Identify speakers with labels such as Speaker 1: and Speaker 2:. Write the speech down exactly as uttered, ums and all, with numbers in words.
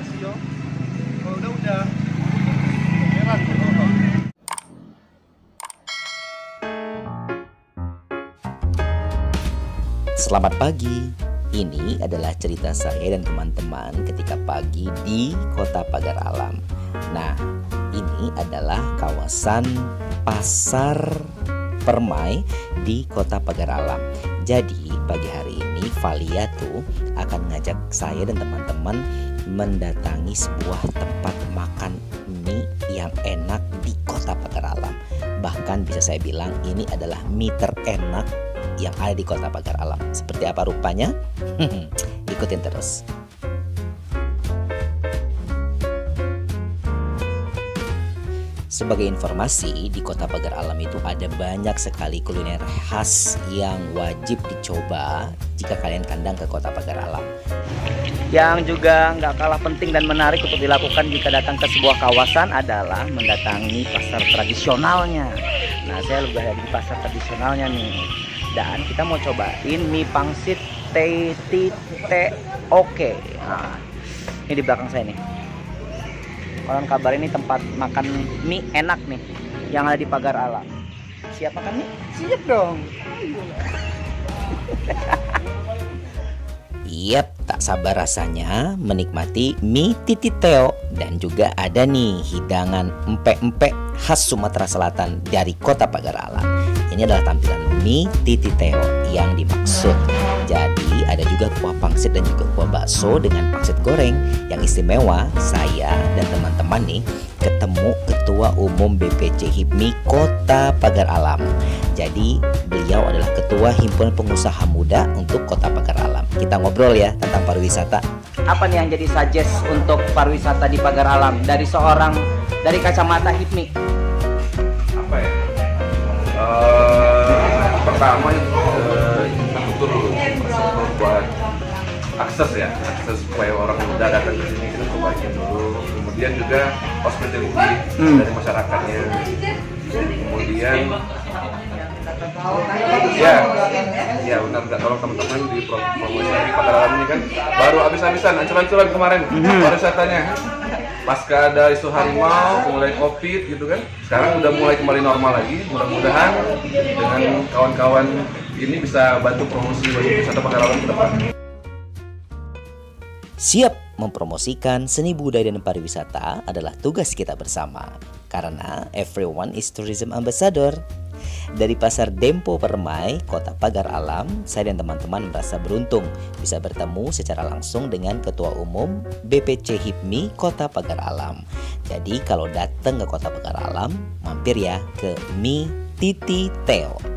Speaker 1: sio. Kalau udah udah merah tuh.
Speaker 2: Selamat pagi. Ini adalah cerita saya dan teman-teman ketika pagi di Kota Pagar Alam. Nah, ini adalah kawasan Pasar Permai di Kota Pagar Alam. Jadi pagi hari ini Valia tuh akan ngajak saya dan teman-teman mendatangi sebuah tempat makan mie yang enak di Kota Pagar Alam. Bahkan bisa saya bilang ini adalah mie terenak yang ada di Kota Pagar Alam. Seperti apa rupanya? Ikutin terus. Sebagai informasi, di Kota Pagar Alam itu ada banyak sekali kuliner khas yang wajib dicoba jika kalian kandang ke Kota Pagar Alam. Yang juga nggak kalah penting dan menarik untuk dilakukan jika datang ke sebuah kawasan adalah mendatangi pasar tradisionalnya. Nah, saya udah ada di pasar tradisionalnya nih. Dan kita mau cobain mie pangsit T T T Oke. Nah, ini di belakang saya nih. Konon kabar ini tempat makan mie enak nih yang ada di Pagar Alam. Siap makan mie? Siap dong. Yap, tak sabar rasanya menikmati mie Titi Teo. Dan juga ada nih hidangan empek-empek khas Sumatera Selatan dari Kota Pagar Alam. Ini adalah tampilan mie Titi Teo yang dimaksud. Jadi ada juga kuah pangsit dan juga kuah bakso dengan pangsit goreng. Yang istimewa, saya dan teman-teman nih ketemu Ketua Umum B P C HIPMI Kota Pagar Alam. Jadi beliau adalah Ketua Himpunan Pengusaha Muda untuk Kota Pagar Alam. Kita ngobrol ya tentang pariwisata. Apa nih yang jadi suggest untuk pariwisata di Pagar Alam dari seorang dari kacamata HIPMI?
Speaker 1: Apa ya? Uh, pertama uh, infrastruktur dulu buat akses ya, akses supaya orang muda datang ke sini kita perbaikin dulu. Kemudian juga hospitality hmm. dari masyarakatnya. Kemudian ya, ya benar benar tolong teman-teman di promosi di Pagar Alam ini kan baru habis-habisan ancur-ancuran kemarin hmm. pariwisatanya. Pasca ada isu harimau, mulai covid gitu kan, sekarang udah mulai kembali normal lagi. Mudah-mudahan dengan kawan-kawan ini bisa bantu promosi wisata Pagar Alam ke depan.
Speaker 2: Siap mempromosikan seni budaya dan pariwisata adalah tugas kita bersama. Karena everyone is tourism ambassador. Dari Pasar Dempo Permai, Kota Pagar Alam, saya dan teman-teman merasa beruntung bisa bertemu secara langsung dengan Ketua Umum B P C HIPMI Kota Pagar Alam. Jadi kalau datang ke Kota Pagar Alam, mampir ya ke mie Titi Teo.